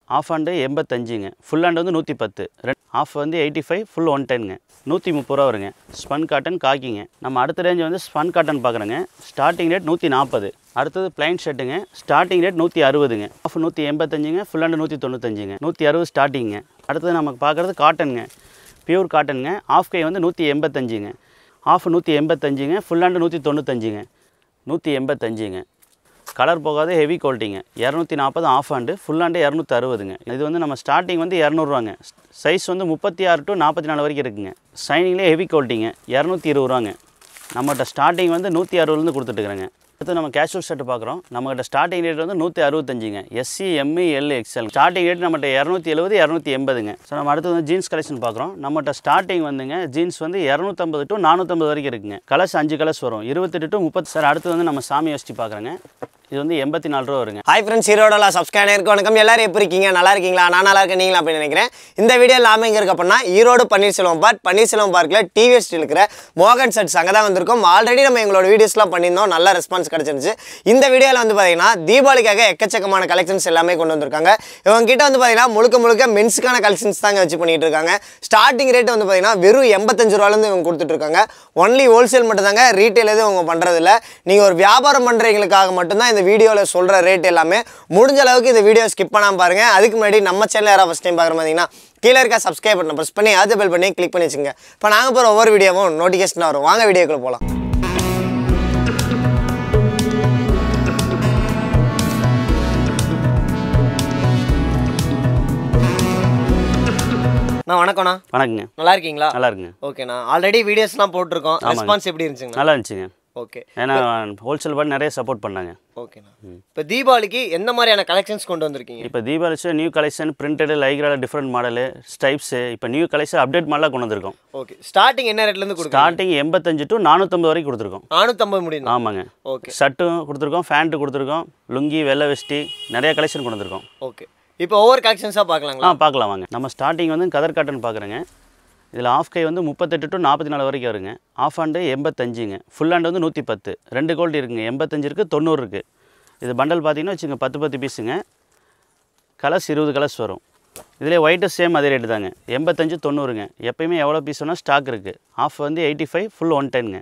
Of hand 85ங்க, full hand வந்து 110, of வந்து 85, ஃபுல் 110ங்க, 130 ரூபா வருங்க. ஸ்பன் காட்டன் காக்கிங்க. நம்ம அடுத்த ரேஞ்ச் வந்து ஸ்பன் காட்டன் பார்க்குறோங்க. Starting rate 140. அடுத்தது பிளைன் ஷர்ட்டுங்க. ஸ்டார்டிங் ரேட் 160ங்க, ஆஃப் 185ங்க, ஃபுல் ஹேண்டு 195ங்க, 160 ஸ்டார்டிங்க. அடுத்தது நமக்கு பார்க்குறது காட்டனுங்க, பியூர் காட்டனுங்க. ஆஃப் கை வந்து 185ங்க, ஆஃப் 185ங்க, ஃபுல் ஹேண்டு 195ங்க, 185ங்க. கலர் போகாத ஹெவி குவாலிட்டிங்க. 240 ஆஃப் ஹேண்டு, ஃபுல் ஹேண்டு 260ங்க. இது வந்து நம்ம ஸ்டார்டிங் வந்து 200ரூவாங்க. சைஸ் வந்து 36 to 44 வரைக்கும் இருக்குங்க. ஷைனிங்லேயே ஹெவி குவாலிட்டிங்க. 220 ரூபாங்க. நம்மகிட்ட ஸ்டார்டிங் வந்து 160லேருந்து கொடுத்துட்டுருக்குறேங்க. அடுத்து நம்ம கேஷுவல் ஷர்ட் பார்க்குறோம். நம்மகிட்ட ஸ்டார்டிங் ரேட் வந்து 165ங்க. S, M, L, XL. Starting rate நம்மகிட்ட 270, 280ங்க. ஸோ நம்ம அடுத்து வந்து ஜீன்ஸ் கலெக்ஷன் பார்க்குறோம். நம்மகிட்ட ஸ்டார்டிங் வந்துங்க ஜீன்ஸ் வந்து 250 to 450 வரைக்கும் இருக்குங்க. கலர்ஸ் 5 கலர்ஸ் வரும், 28 to 30. சார் அடுத்து வந்து நம்ம சாமி வச்சு பார்க்குறேங்க. இது வந்து 84 ரூபா வருங்க. ஹாய் ஃப்ரெண்ட்ஸ், ஈரோடல சப்ஸ்கிரைபருக்கு வணக்கம். எல்லாரும் எப்படி இருக்கீங்க? நல்லா இருக்கீங்களா? நான் நல்லா இருக்கேன், நீங்களா அப்படின்னு நினைக்கிறேன். இந்த வீடியோ எல்லாமே எங்கே இருக்கு அப்படின்னா ஈரோடு பன்னீர்செல்வம் பார்க்கில் டிவிஎஸ் இருக்கிற மோகன் செட்ஸ் அங்கே தான் வந்திருக்கோம். ஆல்ரெடி நம்ம எங்களோட வீடியோஸ்லாம் பண்ணியிருந்தோம், நல்ல ரெஸ்பான்ஸ் கிடச்சிருந்துச்சு. இந்த வீடியோவில் வந்து பார்த்தீங்கன்னா தீபாவளிக்காக எக்கச்சக்கமான கலெக்ஷன்ஸ் எல்லாமே கொண்டு வந்திருக்காங்க. இவங்க கிட்ட வந்து பார்த்தீங்கன்னா முழுக்க மென்ஸுக்கான கலெக்ஷன்ஸ் தாங்க வச்சு பண்ணிட்டு இருக்காங்க. ஸ்டார்டிங் ரேட் வந்து பார்த்தீங்கன்னா வெறும் 85 ரூபாயிலேருந்து இவங்க கொடுத்துட்ருக்காங்க. ஒன்லி ஹோல்சேல் மட்டும் தாங்க, ரீட்டைல் எதுவும் இவங்க பண்ணுறதில்ல. நீங்கள் ஒரு வியாபாரம் பண்ணுறவங்களுக்காக மட்டும்தான் இந்த வீடியோவில் சொல்கிற ரேட் எல்லாமே. முடிஞ்ச அளவுக்கு இந்த வீடியோ ஸ்கிப் பண்ணாமல் பாருங்கள். அதுக்கு முன்னாடி நம்ம சேனல் யாராவது ஃபஸ்ட் டைம் பார்க்குற மாதிரிங்கன்னா கீழே இருக்க சப்ஸ்கிரைப் பண்ண ப்ரெஸ் பண்ணி அது பெல் பண்ணி கிளிக் பண்ணி வச்சுங்க. இப்போ நாங்கள் போகிற ஒவ்வொரு வீடியோவும் நோட்டிஃபிகேஷன் வரும். வாங்க வீடியோக்குள்ளே போகலாம். வணக்கம்ண்ணா. வணக்கங்க. நல்லா இருக்கீங்களா? நல்லா இருக்குங்க. ஓகேண்ணா, ஆல்ரெடி வீடியோஸ்லாம் போட்டிருக்கோம். ரெஸ்பான்ஸ் எப்படி இருந்துச்சுங்க? நல்லா இருந்துச்சுங்க. ஓகே, ஏன்னா ஹோல்சேல் பண்ணி நிறைய சப்போர்ட் பண்ணாங்க. ஓகேண்ணா. இப்போ தீபாவளிக்கு எந்த மாதிரியான கலெக்ஷன்ஸ் கொண்டு வந்திருக்கீங்க? இப்போ தீபாவளி நியூ கலெக்ஷன், பிரிண்டடு, லைக்ரால டிஃப்ரெண்ட் மாடலு, ஸ்டைப்ஸு, இப்போ நியூ கலெக்ஷன் அப்டேட் மாடலாக கொண்டு வந்திருக்கோம். ஓகே, ஸ்டார்டிங் என்ன ரேட்லேருந்து கொடுக்கும்? ஸ்டார்டிங் 85 to 450 வரைக்கும் கொடுத்துருக்கோம். 450 முடியும்? ஆமாங்க. ஓகே, ஷர்ட்டும் கொடுத்துருக்கோம், ஃபேண்ட்டு கொடுத்துருக்கோம், லுங்கி, வெள்ளை வெஸ்டி, நிறைய கலெக்ஷன் கொண்டு வந்திருக்கோம். ஓகே, இப்போ ஒவ்வொரு கலெக்ஷன்ஸாக பார்க்கலாங்களா? பார்க்கலாம் வாங்க. நம்ம ஸ்டார்டிங் வந்து கதர் காட்டன் பார்க்குறேங்க. இதில் ஆஃப் கை வந்து 38 to 44 வரைக்கும் வருங்க. ஆஃப் ஹேண்டு 85ங்க, ஃபுல் ஹேண்டு வந்து 110. 2 குவாலிட்டி இருக்குங்க, 85 இருக்குது, 90 இருக்குது. இது பண்டல் பார்த்தீங்கன்னா வச்சுங்க 10 பீஸுங்க. கலர்ஸ் 20 கலர்ஸ் வரும். இதிலே ஒயிட்டு சேம் அதே ரேட்டு தாங்க, 85, 90ங்க. எப்பயுமே எவ்வளோ பீஸ் வேணால் ஸ்டாக் இருக்குது. ஆஃப் வந்து 85, ஃபுல் 110ங்க.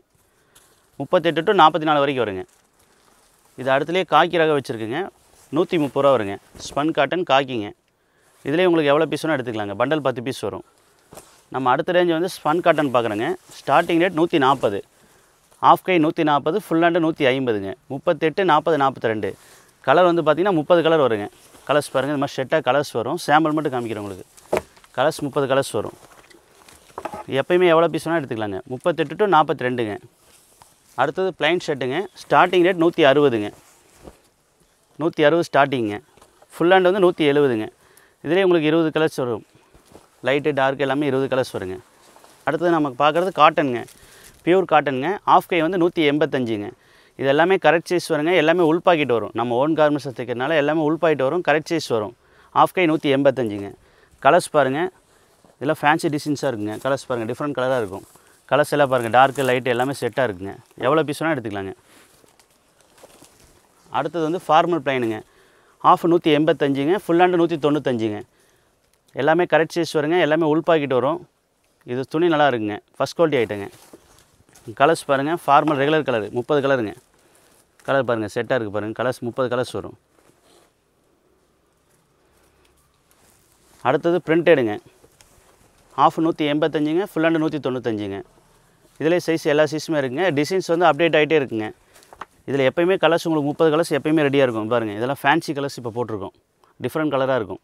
38 to 44 வரைக்கும் வருங்க. இது அடுத்துலேயே காக்கி ரகம் வச்சுருக்குங்க, 130 ரூபா வருங்க. ஸ்பன் காட்டன் காக்கிங்க. இதிலே உங்களுக்கு எவ்வளோ பீஸ் வேணால் எடுத்துக்கலாங்க. பண்டல் 10 பீஸ் வரும். நம்ம அடுத்த ரேஞ்ச் வந்து ஸ்பன் காட்டன் பார்க்குறோங்க. ஸ்டார்டிங் ரேட் 140, ஆஃப் கை 140, ஃபுல் ஹேண்டு 150ங்க. 38, 40, 42. கலர் வந்து பார்த்திங்கன்னா 30 கலர் வருங்க. கலர்ஸ் பாருங்கள், இந்த மாதிரி ஷெட்டாக கலர்ஸ் வரும். சாம்பிள் மட்டும் காமிக்கிறேன் உங்களுக்கு. கலர்ஸ் 30 கலர்ஸ் வரும். எப்பயுமே எவ்வளோ பீஸ் வேணால் எடுத்துக்கலாங்க. 38 to 42ங்க. அடுத்தது பிளைன் ஷர்ட்டுங்க. ஸ்டார்டிங் ரேட் 160ங்க, 160 ஸ்டார்டிங்க. ஃபுல் ஹேண்டு வந்து 170ங்க. இதிலே உங்களுக்கு 20 கலர்ஸ் வரும். லைட்டு டார்க் எல்லாமே 20 கலர்ஸ் வருங்க. அடுத்தது நமக்கு பார்க்குறது காட்டனுங்க, பியூர் காட்டனுங்க. ஆஃப் கை வந்து 185ங்க. இது எல்லாமே கரெக்ட் சைஸ் வருங்க. எல்லாமே உள் பாக்கெட் வரும். நம்ம ஓன் கார்மெண்ட்ஸ் தைக்கிறதுனால எல்லாமே உள் பாக்கெட் வரும், கரெக்ட் சைஸ் வரும். ஆஃப் கை 185ங்க. கலர்ஸ் பாருங்கள், இதெல்லாம் ஃபேன்சி டிசைன்ஸாக இருக்குங்க. கலர்ஸ் பாருங்கள், டிஃப்ரெண்ட் கலராக இருக்கும். கலர்ஸ் எல்லாம் பாருங்கள், டார்க்கு லைட்டு எல்லாமே செட்டாக இருக்குங்க. எவ்வளோ பீஸ் வேணால் எடுத்துக்கலாங்க. அடுத்தது வந்து ஃபார்மல் பிளைனுங்க. ஆஃப் 185ங்க, ஃபுல் ஹேண்டு 195ங்க. எல்லாமே கரெக்ட் சைஸ் வருங்க. எல்லாமே உள் பாக்கெட் வரும். இது துணி நல்லா இருக்குங்க, ஃபஸ்ட் குவாலிட்டி ஐட்டங்க. கலர்ஸ் பாருங்கள், ஃபார்மல் ரெகுலர் கலர் 30 கலருங்க. கலர் பாருங்கள், செட்டாக இருக்குது பாருங்கள். கலர்ஸ் 30 கலர்ஸ் வரும். அடுத்தது பிரிண்டடுங்க. ஆஃப் 185ங்க, ஃபுல் ஹேண்டு 195ங்க. இதிலே சைஸ் எல்லா சைஸுமே இருக்குங்க. டிசைன்ஸ் வந்து அப்டேட் ஆகிட்டே இருக்குங்க. இதில் எப்போயுமே கலர்ஸ் உங்களுக்கு 30 கலர்ஸ் எப்போயுமே ரெடியாக இருக்கும். பாருங்கள், இதெல்லாம் ஃபேன்சி கலர்ஸ் இப்போ போட்டிருக்கோம், டிஃப்ரெண்ட் கலராக இருக்கும்.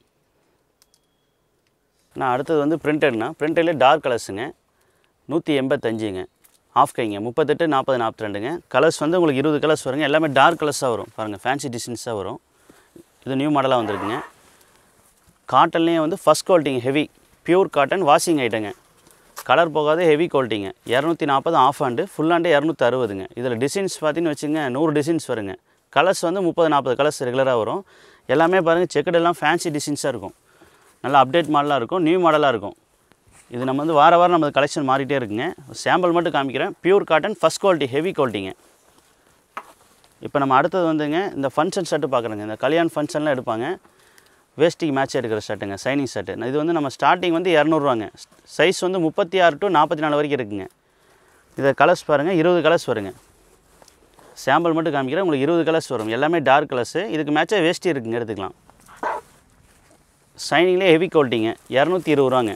நான் அடுத்தது வந்து பிரிண்டட்னா, பிரிண்டட்லேயே டார்க் கலர்ஸுங்க. 185ங்க. ஆஃப் கைங்க 38, 40, 42ங்க. கலர்ஸ் வந்து உங்களுக்கு 20 கலர்ஸ் வருங்க. எல்லாமே டார்க் கலர்ஸாக வரும். பாருங்கள், ஃபேன்சி டிசைன்ஸாக வரும். இது நியூ மாடலாக வந்திருக்குங்க. காட்டன்லேயே வந்து ஃபஸ்ட் குவாலிட்டிங்க, ஹெவி பியூர் காட்டன் வாஷிங் ஐட்டங்க. கலர் போகாத ஹெவி குவாலிட்டிங்க. 240 ஆஃப் ஹேண்டு, ஃபுல் ஹேண்டு 260ங்க. இதில் டிசைன்ஸ் பார்த்தீங்கன்னு வச்சுங்க 100 டிசைன்ஸ் வருங்க. கலர்ஸ் வந்து 30, 40 கலர்ஸ் ரெகுலராக வரும். எல்லாமே பாருங்கள், செக்கடெல்லாம் ஃபேன்சி டிசைன்ஸாக இருக்கும். நல்லா அப்டேட் மாடலாக இருக்கும், நியூ மாடலாக இருக்கும். இது நம்ம வந்து வாரம் நம்ம கலெக்ஷன் மாறிட்டே இருக்குங்க. சாம்பிள் மட்டும் காமிக்கிறேன். Pure cotton first quality, heavy குவாலிட்டிங்க. இப்போ நம்ம அடுத்தது வந்துங்க இந்த ஃபங்க்ஷன் ஷர்ட்டு பார்க்குறேங்க. இந்த கல்யாண் ஃபங்க்ஷன்லாம் எடுப்பாங்க. வேஷ்டிக்கு மேட்ச் எடுக்கிற ஷர்ட்டுங்க, சைனிங் ஷர்ட்டு. இது வந்து நம்ம ஸ்டார்டிங் வந்து 200ரூவாங்க. சைஸ் வந்து 36 to 44 வரைக்கும் இருக்குங்க. இதை கலர்ஸ் பாருங்கள், 20 கலர்ஸ் வருங்க. சாம்பிள் மட்டும் காமிக்கிறேன், உங்களுக்கு 20 கலர்ஸ் வரும். எல்லாமே டார்க் கலர்ஸு. இதுக்கு மேட்சாக வேஷ்டி இருக்குங்க, எடுத்துக்கலாம். சைனிங்லேயே ஹெவி குவாலிட்டிங்க, 220 ரூபாங்க.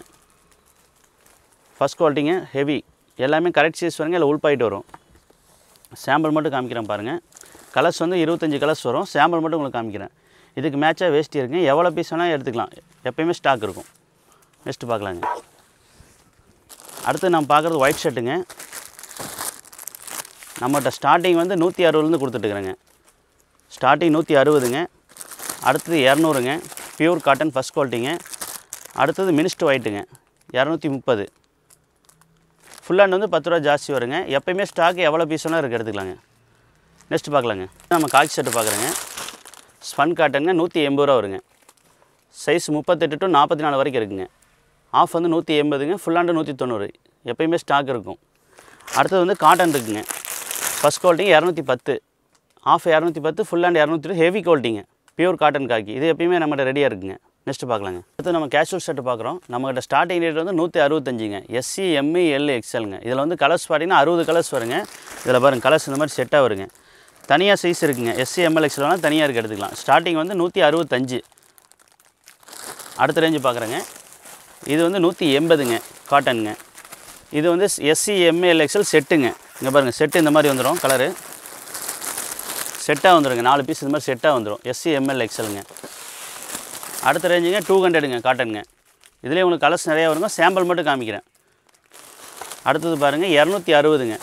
ஃபஸ்ட் குவாலிட்டிங்க, ஹெவி. எல்லாமே கரெக்ட் சைஸ் வருங்க, இல்லை உள்பாயிட்டு வரும். சாம்பிள் மட்டும் காமிக்கிறேன் பாருங்கள். கலர்ஸ் வந்து 25 கலர்ஸ் வரும். சாம்பிள் மட்டும் உங்களுக்கு காமிக்கிறேன். இதுக்கு மேட்சாக வேஷ்டி இருக்குங்க. எவ்வளோ பீஸ் வேணால் எடுத்துக்கலாம், எப்போயுமே ஸ்டாக் இருக்கும். நெக்ஸ்ட்டு பார்க்கலாங்க. அடுத்து நம்ம பார்க்குறது ஒயிட் ஷர்ட்டுங்க. நம்மகிட்ட ஸ்டார்டிங் வந்து 160லேருந்து கொடுத்துட்டுருக்குறேங்க. ஸ்டார்டிங் 160ங்க. அடுத்தது 200ங்க. பியூர் காட்டன் ஃபஸ்ட் குவாலிட்டிங்க. அடுத்தது மினிஸ்ட் ஒயிட்டுங்க, 230. ஃபுல் ஹேண்ட் வந்து 10 ரூபா ஜாஸ்தி வருங்க. எப்போயுமே ஸ்டாக் எவ்வளோ பீஸ் வேணால் இருக்குது, எடுத்துக்கலாங்க. நெக்ஸ்ட் பார்க்கலாங்க. நம்ம காக்கி ஷர்ட்டு பார்க்குறேங்க. ஸ்பன் காட்டனுங்க, 180 ரூபா வருங்க. சைஸ் 38 to 44 வரைக்கும் இருக்குங்க. ஆஃப் வந்து 180ங்க. Full hand 190. எப்போயுமே ஸ்டாக் இருக்கும். அடுத்தது வந்து காட்டன் இருக்குங்க. ஃபஸ்ட் குவாலிட்டிங்க 210, ஆஃப் 210, ஃபுல் ஹேண்ட் 220. ஹெவி குவாலிட்டிங்க, பியூர் காட்டன் காக்கி. இது எப்பயுமே நம்மகிட்ட ரெடியாக இருக்குங்க. நெக்ஸ்ட்டு பார்க்கலாங்க. அடுத்து நம்ம கேஷுவல் ஷர்ட்டு பார்க்குறோம். நம்மகிட்ட ஸ்டார்டிங் ரேட் வந்து 165ங்க. எஸ்சி, எம்இ, எல், எக்ஸ்எல்ங்க. இதில் வந்து கலர்ஸ் பார்த்தீங்கன்னா 60 கலர்ஸ் வருங்க. இதில் பாருங்கள், கலர்ஸ் இந்த மாதிரி செட்டாக வருங்க. தனியாக சைஸ் இருக்குங்க. எஸ்சி, எம்எல், எக்ஸ்எல் வேணால் தனியாக இருக்குது, எடுத்துக்கலாம். ஸ்டார்டிங் வந்து 165. அடுத்த ரேஞ்சு பார்க்குறேங்க. இது வந்து 180ங்க, காட்டனுங்க. இது வந்து எஸ்சி, எம்எல், எக்ஸ்எல் செட்டுங்க. இங்கே பாருங்கள், செட்டு இந்த மாதிரி வந்துடும். கலரு செட்டாக வந்துடுங்க. 4 பீஸ் இந்த மாதிரி செட்டாக வந்துடும். எஸ்சி, எம்எல், எக்ஸ்எல்ங்க. அடுத்த ரேஞ்சுங்க 200ங்க, காட்டனுங்க. இதுலேயே உங்களுக்கு கலர்ஸ் நிறையா வருங்க. சாம்பிள் மட்டும் காமிக்கிறேன். அடுத்தது பாருங்கள், 260ங்க.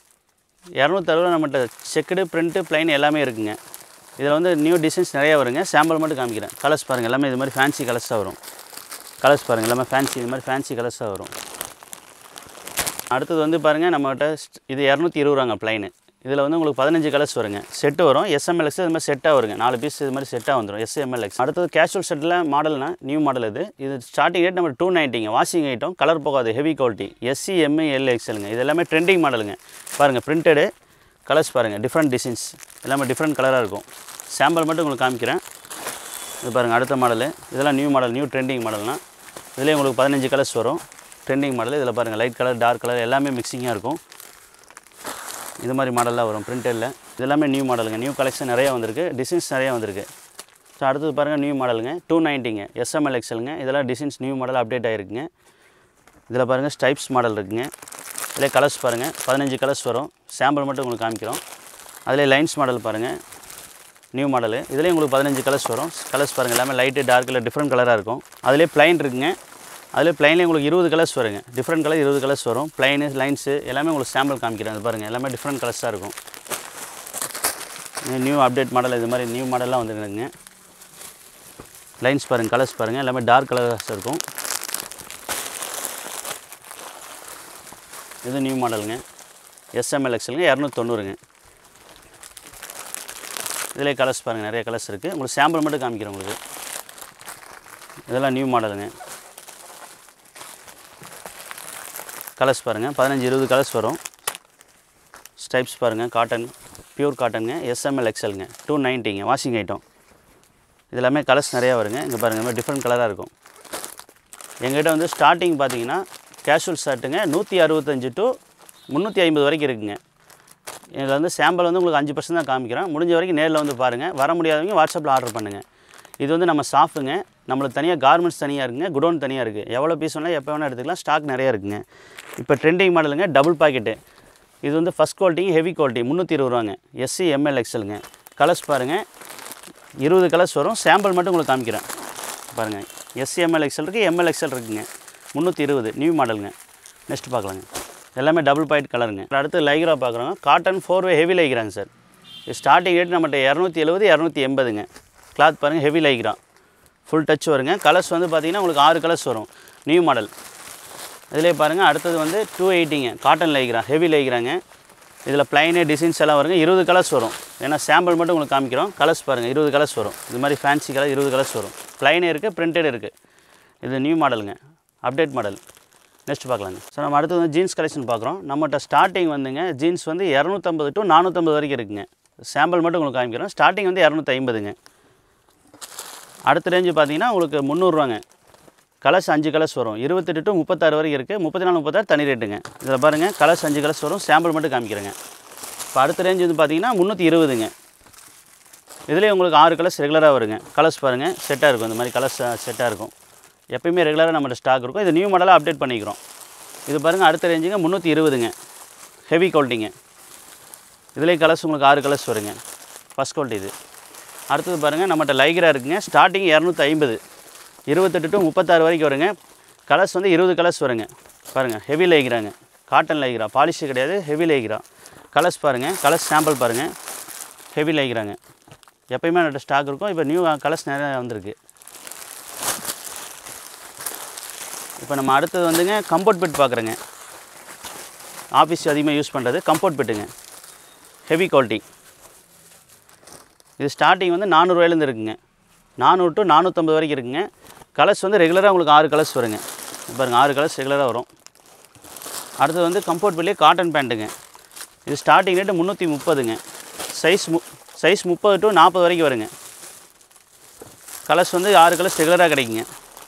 260 நம்மகிட்ட செக்குடு, பிரிண்ட்டு, ப்ளைன் எல்லாமே இருக்குங்க. இதில் வந்து நியூ டிசைன்ஸ் நிறையா வருங்க. சாம்பிள் மட்டும் காமிக்கிறேன். கலர்ஸ் பாருங்கள், எல்லாமே இது மாதிரி ஃபேன்சி கலர்ஸாக வரும். கலர்ஸ் பாருங்கள், எல்லாமே ஃபேன்சி, இது மாதிரி ஃபேன்சி கலர்ஸாக வரும். அடுத்தது வந்து பாருங்கள், நம்மகிட்ட இது 220 ரூபாங்க ப்ளைனு. இதில் வந்து உங்களுக்கு 15 கலர்ஸ் வருங்க. செட்டு வரும். எஸ்எம்எல்எக்ஸ் இது மாதிரி செட்டாக வருங்க. 4 பீஸ் இது மாதிரி செட்டாக வந்துடும். எஸ்எம்எல்எக்ஸ். அடுத்தது கேஷுவல் செட்டில் மாடல்னா நியூ மாடல் இது ஸ்டார்டிங் ரேட் நம்ம 290ங்க. வாஷிங் ஐட்டம், கலர் போகாது, heavy quality. S, M, L, எக்ஸ்எல்ங்க. இது எல்லாமே ட்ரெண்டிங் மாடலுங்க. பாருங்கள், பிரிண்டடு கலர்ஸ் பாருங்கள், டிஃப்ரெண்ட் டிசைன்ஸ் எல்லாமே டிஃப்ரெண்ட் கலராக இருக்கும். சாம்பிள் மட்டும் உங்களுக்கு காமிக்கிறேன். இது பாருங்கள், அடுத்த மாடலு. இதெல்லாம் நியூ மாடல், நியூ ட்ரெண்டிங் மாடல்னா இதிலே உங்களுக்கு 15 கலர்ஸ் வரும். Trending model. இதில் பாருங்கள், லைட் கலர், டார்க் கலர் எல்லாமே மிக்சிங்காக இருக்கும். இது மாதிரி மாடலாக வரும் பிரிண்டரில். இது எல்லாமே நியூ மாடலுங்க. நியூ கலெக்ஷன் நிறையா வந்திருக்கு, டிசைன்ஸ் நிறையா வந்திருக்கு. ஸோ அடுத்தது பாருங்கள், நியூ மாடலுங்க, 290ங்க, எஸ்எம்எல், எக்ஸ்எல்ங்க. இதெல்லாம் டிசைன்ஸ் நியூ மாடல் அப்டேட் ஆகிருக்குங்க. இதில் பாருங்கள், ஸ்டைப்ஸ் மாடல் இருக்குங்க. இதிலே கலர்ஸ் பாருங்கள், 15 கலர்ஸ் வரும். சாம்பிள் மட்டும் உங்களுக்கு காமிக்கிறோம். அதிலே லைன்ஸ் மாடல் பாருங்கள், நியூ மாடலு. இதிலே உங்களுக்கு 15 கலர்ஸ் வரும். கலர்ஸ் பாருங்கள், எல்லாமே லைட்டு, டார்க்கில் டிஃப்ரெண்ட் கலராக இருக்கும். அதிலே ப்ளைன் இருக்குங்க. அதில் ப்ளைன்லேயே உங்களுக்கு 20 கலர்ஸ் வருங்க. டிஃப்ரெண்ட் கலர் 20 கலர்ஸ் வரும். ப்ளைனு, லைன்ஸு எல்லாமே உங்களுக்கு சாம்பிள் காமிக்கிறேன். அது பாருங்கள், எல்லாமே டிஃப்ரெண்ட் கலர்ஸாக இருக்கும். நியூ அப்டேட் மாடல், இது மாதிரி நியூ மாடல்லாம் வந்துருக்குங்க. லைன்ஸ் பாருங்கள், கலர்ஸ் பாருங்கள், எல்லாமே டார்க் கலர்ஸ் இருக்கும். இது நியூ மாடலுங்க, எஸ்எம்எல், எக்ஸ்எல்ங்க, 290ங்க. இதிலே கலர்ஸ் பாருங்கள், நிறைய கலர்ஸ் இருக்குது. உங்களுக்கு சாம்பிள் மட்டும் காமிக்கிறேன் உங்களுக்கு. இதெல்லாம் நியூ மாடலுங்க. கலர்ஸ் பாருங்கள், 15-20 கலர்ஸ் வரும். ஸ்டைப்ஸ் பாருங்கள், காட்டன், பியூர் காட்டனுங்க, எஸ்எம்எல், எக்ஸ்எல்ங்க, 290ங்க. Washing item. இது எல்லாமே கலர்ஸ் நிறையா வருங்க. இங்கே பாருங்கள், இந்த மாதிரி டிஃப்ரெண்ட் கலராக இருக்கும். எங்கள்கிட்ட வந்து ஸ்டார்டிங் பார்த்தீங்கன்னா கேஷுவல் ஷர்ட்டுங்க 165 to 350 வரைக்கும் இருக்குங்க. இதில் வந்து சாம்பிள் வந்து உங்களுக்கு 5% தான் காமிக்கிறேன். முடிஞ்ச வரைக்கும் நேரில் வந்து பாருங்கள். வர முடியாதவங்க வாட்ஸ்அப்பில் ஆர்டர் பண்ணுங்கள். இது வந்து நம்ம ஷாப்புங்க. நம்மளுக்கு தனியாக கார்மெண்ட்ஸ் தனியாக இருக்குங்க, குடோன் தனியாக இருக்குது. எவ்வளோ பீஸ் வேணால் எப்போ வேணால் எடுத்துக்கலாம். ஸ்டாக் நிறையா இருக்குங்க. இப்போ ட்ரெண்டிங் மாடலுங்க, டபுள் பாக்கெட்டு. இது வந்து ஃபஸ்ட் குவாலிட்டிங்க, ஹெவி குவாலிட்டி, 320 ரூபாங்க. SC, M L, எக்ஸ்எல்ங்க. கலர்ஸ் பாருங்கள், 20 கலர்ஸ் வரும். சாம்பிள் மட்டும் உங்களுக்கு காமிக்கிறேன். பாருங்கள், எஸ்சி, எம்எல், எக்ஸ்எல் இருக்குது, எம்எல், எக்ஸ்எல் இருக்குங்க. 320 நியூ மாடலுங்க. நெக்ஸ்ட் பார்க்கலாங்க. எல்லாமே டபுள் பாக்கெட் கலருங்க. அடுத்து லைக்ரா பார்க்குறோங்க. காட்டன் 4-way ஹெவி லைக்ராங்க சார். இது ஸ்டார்டிங் ரேட் நம்மகிட்ட 270, 280ங்க. கிளாத் பாருங்கள், ஹெவி லைக்ரா, ஃபுல் டச் வருங்க. கலர்ஸ் வந்து பார்த்திங்கன்னா உங்களுக்கு 6 கலர்ஸ் வரும். New model. இதிலே பாருங்கள், அடுத்தது வந்து 280ங்க, காட்டன் லைக்ரா, ஹெவி லைக்ராங்க. இதில் ப்ளைனு டிசைன்ஸ் எல்லாம் வருங்க. 20 கலர்ஸ் வரும். ஏன்னா சாம்பிள் மட்டும் உங்களுக்கு காமிக்கிறோம். கலர்ஸ் பாருங்கள், 20 கலர்ஸ் வரும். இது மாதிரி ஃபேன்சி கலர் 20 கலர்ஸ் வரும். ப்ளைனே இருக்குது, பிரிண்டட் இருக்குது. இது நியூ மாடலுங்க, அப்டேட் மாடல். நெக்ஸ்ட் பார்க்கலாங்க. ஸோ நம்ம அடுத்து வந்து ஜீன்ஸ் கலெக்ஷன் பார்க்குறோம். நம்மகிட்ட ஸ்டார்டிங் வந்துங்க ஜீன்ஸ் வந்து 250 to 450 வரைக்கும் இருக்குங்க. சாம்பிள் மட்டும் உங்களுக்கு காமிக்கிறோம். ஸ்டார்டிங் வந்து 250ங்க. அடுத்த ரேஞ்சு பார்த்தீங்கன்னா உங்களுக்கு 300ரூவாங்க. கலர்ஸ் 5 கலர்ஸ் வரும். 28 to 36 வரைக்கும் இருக்குது. 34 36 தனி ரேட்டுங்க. இதில் பாருங்கள் கலர்ஸ் 5 கலர்ஸ் வரும். சாம்பிள் மட்டும் காமிக்கிறேங்க. இப்போ அடுத்த ரேஞ்சு வந்து பார்த்தீங்கன்னா 320ங்க. இதுலேயே உங்களுக்கு 6 கலர்ஸ் ரெகுலராக வருங்க. கலர்ஸ் பாருங்கள் செட்டாக இருக்கும். இந்த மாதிரி கலர்ஸ் செட்டாக இருக்கும். எப்பயுமே ரெகுலராக நம்மகிட்ட ஸ்டாக் இருக்கும். இது நியூ மாடலாக அப்டேட் பண்ணிக்கிறோம். இது பாருங்கள் அடுத்த ரேஞ்சுங்க 320ங்க. ஹெவி குவாலிட்டிங்க. இதுலேயே கலர்ஸ் உங்களுக்கு 6 கலர்ஸ் வருங்க. ஃபஸ்ட் குவாலிட்டி இது. அடுத்தது பாருங்கள் நம்மகிட்ட லைக்ரா இருக்குங்க. ஸ்டார்டிங் 250, 28 to 36 வரைக்கும் வருங்க. கலர்ஸ் வந்து 20 கலர்ஸ் வருங்க. பாருங்கள் ஹெவி லைக்ராங்க. காட்டன் லைக்ரா, பாலிஷ் கிடையாது, ஹெவி லைக்ரா. கலர்ஸ் பாருங்கள், கலர்ஸ் சாம்பிள் பாருங்கள். ஹெவி லைக்ராங்க. எப்பயுமே நம்மகிட்ட ஸ்டாக் இருக்கும். இப்போ நியூ கலர்ஸ் நிறையா வந்திருக்கு. இப்போ நம்ம அடுத்தது வந்துங்க கம்போர்ட் பெட் பார்க்குறேங்க. ஆஃபீஸ் அதிகமாக யூஸ் பண்ணுறது கம்போர்ட் பெட்டுங்க. Heavy quality. இது ஸ்டார்டிங் வந்து 400 ரூபாயிலேருந்து இருக்குங்க. 400 to 450 வரைக்கும் இருக்குங்க. கலர்ஸ் வந்து ரெகுலராக உங்களுக்கு 6 கலர்ஸ் வருங்க. பாருங்கள் 6 கலர்ஸ் ரெகுலராக வரும். அடுத்தது வந்து கம்போர்ட் பெட்லேயே காட்டன் பேண்ட்டுங்க. இது ஸ்டார்டிங் ரேட்டு 330ங்க. சைஸ் 30 to 40 வரைக்கும் வருங்க. கலர்ஸ் வந்து 6 கலர்ஸ் ரெகுலராக கிடைக்குங்க.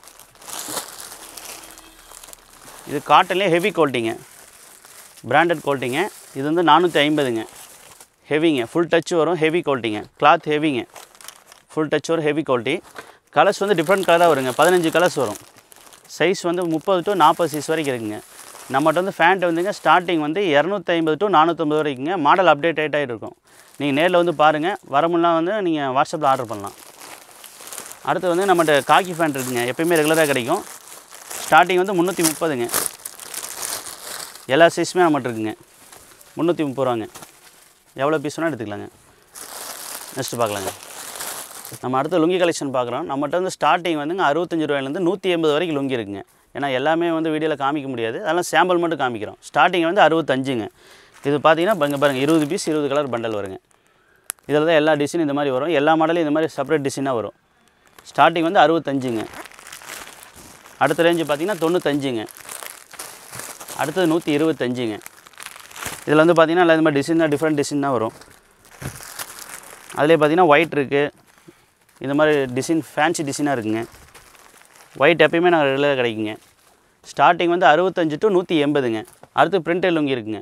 இது காட்டன்லேயே ஹெவி குவாலிட்டிங்க. பிராண்டட் குவாலிட்டிங்க. இது வந்து 450ங்க. ஹெவிங்க. ஃபுல் டச் வரும். ஹெவி குவாலிட்டிங்க. கிளாத் ஹெவிங்க. ஃபுல் டச் வரும். Heavy quality. கலர்ஸ் வந்து டிஃப்ரெண்ட் கலராக வருங்க. 15 கலர்ஸ் வரும். சைஸ் வந்து 30 to 40 சைஸ் வரைக்கும் இருக்குங்க. நம்மகிட்ட வந்து ஃபேண்ட் வந்துங்க ஸ்டார்டிங் வந்து 250 to 450 வரைக்குங்க. மாடல் அப்டேட் ஆகிட்டே இருக்கும். நீங்கள் நேரில் வந்து பாருங்கள். வரமுல்லாம் வந்து நீங்கள் வாட்ஸ்அப்பில் ஆர்டர் பண்ணலாம். அடுத்து வந்து நம்மகிட்ட காக்கி ஃபேண்ட் இருக்குங்க. எப்பயுமே ரெகுலராக கிடைக்கும். ஸ்டார்டிங் வந்து 330ங்க. எல்லா சைஸுமே நம்மகிட்ட இருக்குங்க. 330 ரூபாங்க. எவ்வளோ பீஸ் வேணால் எடுத்துக்கலாங்க. நெக்ஸ்ட்டு பார்க்கலாங்க. நம்ம அடுத்த லுங்கி கலெக்ஷன் பார்க்குறோம். நம்மகிட்ட வந்து ஸ்டார்டிங் வந்துங்க 65 ரூபாயிலேருந்து 180 வரைக்கும் லுங்கி இருக்குங்க. ஏன்னா எல்லாமே வந்து வீடியோவில் காமிக்க முடியாது. அதெல்லாம் சாம்பிள் மட்டும் காமிக்கிறோம். ஸ்டார்டிங் வந்து 65ங்க. இது பார்த்தீங்கன்னா இங்கே பாருங்கள் 20 பீஸ் 20 கலர் பண்டல் வருங்க. இதில் தான் எல்லா டிசைனும் இந்த மாதிரி வரும். எல்லா மாடலும் இந்த மாதிரி செப்பரேட் டிசைனாக வரும். ஸ்டார்டிங் வந்து 65ங்க. அடுத்த ரேஞ்சு பார்த்தீங்கன்னா 95ங்க. அடுத்தது 125ங்க. இதில் வந்து பார்த்தீங்கன்னா எல்லா இந்த மாதிரி டிசைன் தான் டிஃப்ரெண்ட் டிசைன் தான் வரும். அதிலே பார்த்தீங்கன்னா ஒயிட் இருக்குது. இந்த மாதிரி டிசைன் ஃபேன்சி டிசைனாக இருக்குங்க. ஒயிட் எப்பயுமே நாங்கள் ரெகுலராக கிடைக்குங்க. ஸ்டார்டிங் வந்து 65 to 180ங்க. அடுத்து பிரிண்டட் லுங்கி இருக்குங்க.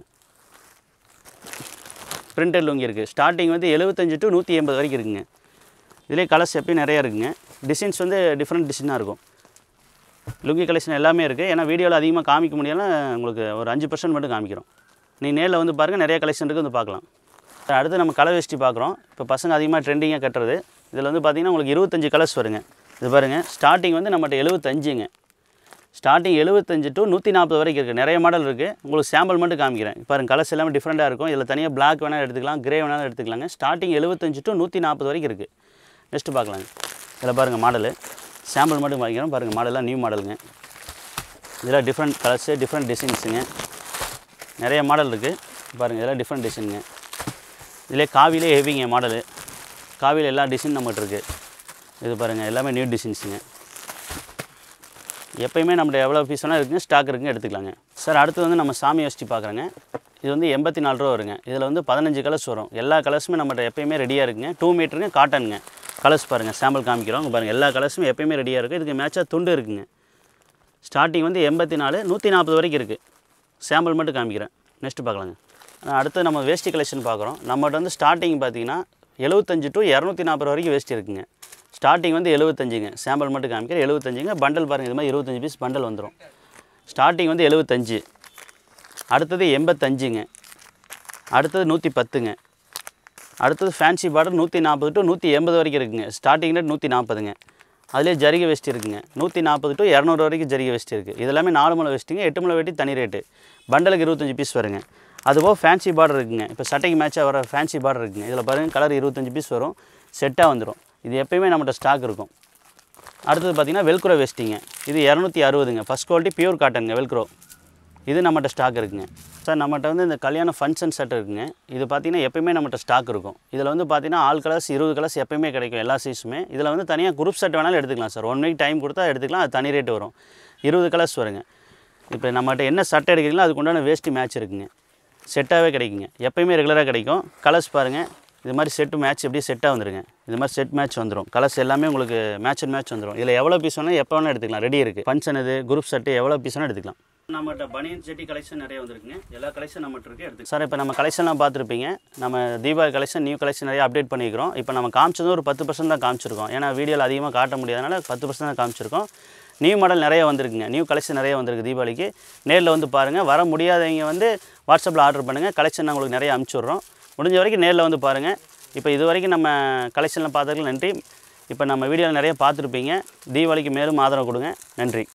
பிரிண்டட் லுங்கி இருக்குது. ஸ்டார்டிங் வந்து 75 to 180 வரைக்கும் இருக்குங்க. இதிலே கலர்ஸ் எப்பயும் நிறையா இருக்குங்க. டிசைன்ஸ் வந்து டிஃப்ரெண்ட் டிசைனாக இருக்கும். லுங்கி கலெக்ஷன் எல்லாமே இருக்குது. ஏன்னா வீடியோவில் அதிகமாக காமிக்க முடியல. உங்களுக்கு ஒரு 5% மட்டும் காமிக்கிறோம். நீங்கள் நேரில் வந்து பாருங்கள். நிறைய கலெக்ஷன் இருக்குது, வந்து பார்க்கலாம். அடுத்து நம்ம கலர் வேஷ்டி பார்க்குறோம். இப்போ பசங்க அதிகமாக ட்ரெண்டிங்காக கட்டுறது. இதில் வந்து பார்த்திங்கன்னா உங்களுக்கு 25 கலர்ஸ் வருங்க. இது பாருங்கள் ஸ்டார்டிங் வந்து நம்மகிட்ட 75ங்க. ஸ்டார்டிங் 75 to 140 வரைக்கும் இருக்குது. நிறைய மாடல் இருக்குது. உங்களுக்கு சாம்பிள் மட்டும் காமிக்கிறேன். பாருங்கள் கலர்ஸ் எல்லாமே டிஃப்ரெண்ட்டாக இருக்கும். இதில் தனியாக பிளாக் வேணாலும் எடுத்துக்கலாம், கிரே வேணாலும் எடுத்துக்கலாங்க. ஸ்டார்டிங் 75 to 140 வரைக்கும் இருக்குது. நெக்ஸ்ட்டு பார்க்கலாங்க. இதில் பாருங்கள் மாடலு சாம்பிள் மட்டும் வாங்கிக்கிறோம். பாருங்கள் மாடலாம் நியூ மாடலுங்க. இதெல்லாம் டிஃப்ரெண்ட் கலர்ஸு, டிஃப்ரெண்ட் டிசைன்ஸுங்க. நிறைய மாடல் இருக்குது. பாருங்கள் இதெல்லாம் டிஃப்ரெண்ட் டிசைனுங்க. இதிலே காவிலே ஹெவிங்க மாடலு. காவியில் எல்லா டிசைன் நம்மகிட்ட இருக்குது. இது பாருங்கள் எல்லாமே நியூ டிசைன்ஸுங்க. எப்பயுமே நம்மகிட்ட எவ்வளோ பீஸ் வேணால் இருக்குங்க, ஸ்டாக் இருக்குங்க, எடுத்துக்கலாங்க. சார் அடுத்து வந்து நம்ம சாமி வேஷ்டி பார்க்குறேங்க. இது வந்து 84 ரூபா வருங்க. இதில் வந்து 15 கலர்ஸ் வரும். எல்லா கலர்ஸுமே நம்மகிட்ட எப்பயுமே ரெடியாக இருக்குங்க. 2 மீட்டருங்க, காட்டனுங்க. கலர்ஸ் பாருங்கள் சாம்பிள் காமிக்கிறோம். பாருங்கள் எல்லா கலர்ஸுமே எப்பயுமே ரெடியாக இருக்குது. இதுக்கு மேட்சாக துண்டு இருக்குங்க. ஸ்டார்டிங் வந்து 84, 140 வரைக்கும் இருக்குது. சாம்பிள் மட்டும் காமிக்கிறேன். நெக்ஸ்ட்டு பார்க்கலாங்க. அடுத்து நம்ம வேஷ்டி கலெக்ஷன் பார்க்குறோம். நம்மகிட்ட வந்து ஸ்டார்டிங் பார்த்தீங்கன்னா 75 to 240 வரைக்கும் வேஷ்டி இருக்குங்க. ஸ்டார்டிங் வந்து 75ங்க. சாம்பிள் மட்டும் காமிக்கிறேன். 75ங்க. பண்டல் பாருங்கள் இது மாதிரி 25 பீஸ் பண்டல் வந்துடும். ஸ்டார்டிங் வந்து 75. அடுத்தது 85ங்க. அடுத்தது 110ங்க. அடுத்தது ஃபேன்சி பார்டர் 140 to 180 வரைக்கும் இருக்குங்க. ஸ்டார்டிங் ரேட் 140ங்க. அதிலே ஜரிகை வேஷ்டி இருக்குங்க. 140 to 200 வரைக்கும் ஜரிகை வேஷ்டி இருக்குது. இதெல்லாமே 4 முளை வேஷ்டிங்க. 8 முளை வேட்டி தனி ரேட்டு. பண்டலுக்கு 25 பீஸ் வருங்க. அதுபோக ஃபேன்சி பார்டர் இருக்குங்க. இப்போ சட்டைக்கு மேட்சாக வர ஃபேன்சி பார்டர் இருக்குங்க. இதில் பாருங்கள் கலர் 25 பீஸ் வரும். செட்டாக வந்துடும். இது எப்பயுமே நம்மகிட்ட ஸ்டாக் இருக்கும். அடுத்தது பார்த்திங்கன்னா வெல்க்ரோ வேஷ்டிங்க. இது 260ங்க. ஃபஸ்ட் குவாலிட்டி பியூர் காட்டனுங்க வெல்க்ரோ. இது நம்மகிட்ட ஸ்டாக் இருக்குங்க. சார் நம்மகிட்ட வந்து இந்த கல்யாண ஃபங்க்ஷன் செட் இருக்குங்க. இது பார்த்திங்கன்னா எப்பயுமே நம்மகிட்ட ஸ்டாக் இருக்கும். இதில் வந்து பார்த்திங்கன்னா ஆல் கலர்ஸ் 20 கலர்ஸ் எப்பயுமே கிடைக்கும். எல்லா சைஸுமே. இதில் வந்து தனியாக குரூப் செட் வேணாலும் எடுத்துக்கலாம் சார். 1 வீக் டைம் கொடுத்தா எடுத்துக்கலாம். அது தனி ரேட்டு வரும். 20 கலர்ஸ் வருங்க. இப்போ நம்மகிட்ட என்ன சட்டை எடுக்கிறீங்களோ அதுக்கு உண்டான வேஷ்டி மேட்ச் இருக்குங்க. செட்டாகவே கிடைக்குங்க. எப்பயுமே ரெகுலராக கிடைக்கும். கலர்ஸ் பாருங்கள் இது மாதிரி செட்டு மேட்ச் எப்படியே செட்டாக வந்துருங்க. இது மாதிரி செட் மேட்ச் வந்துடும். கலர்ஸ் எல்லாமே உங்களுக்கு மேட்ச் அண்ட் மேட்ச் வந்துடும். இதில் எவ்வளோ பீஸ் வேணால் எப்போ வேணால் எடுத்துக்கலாம். ரெடி இருக்குது. ஃபங்க்ஷன் இது குரூப் செட்டு எவ்வளோ பீஸ் வேணால் எடுத்துக்கலாம். நம்மகிட்ட பனியன் செட்டி கலெக்ஷன் நிறைய வந்துருக்குங்க. எல்லா கலெக்ஷன் நம்மகிட்ட இருக்குது எடுத்து சார். இப்போ நம்ம கலெக்ஷன்லாம் பார்த்துருப்பீங்க. நம்ம தீபாவளி கலெக்ஷன் நியூ கலெக்ஷன் நிறைய அப்டேட் பண்ணிக்கிறோம். இப்போ நம்ம காமிச்சதும் ஒரு 10% தான் காமிச்சிருக்கோம். ஏன்னா வீடியோவில் அதிகமாக காட்ட முடியாதனால 10% தான் காமிச்சிருக்கோம். நியூ மாடல் நிறைய வந்திருக்குங்க. நியூ கலெக்ஷன் நிறைய வந்திருக்கு தீபாவளிக்கு. நேரில் வந்து பாருங்கள். வர முடியாதவங்க வந்து வாட்ஸ்அப்பில் ஆர்டர் பண்ணுங்கள். கலெக்ஷன் நான் உங்களுக்கு நிறைய அனுப்பிச்சி விட்றோம். முடிஞ்ச வரைக்கும் நேரில் வந்து பாருங்கள். இப்போ இது வரைக்கும் நம்ம கலெக்ஷனில் பார்த்ததுக்கு நன்றி. இப்போ நம்ம வீடியோவில் நிறைய பார்த்துருப்பீங்க. தீபாவளிக்கு மேலும் ஆதரவு கொடுங்க. நன்றி.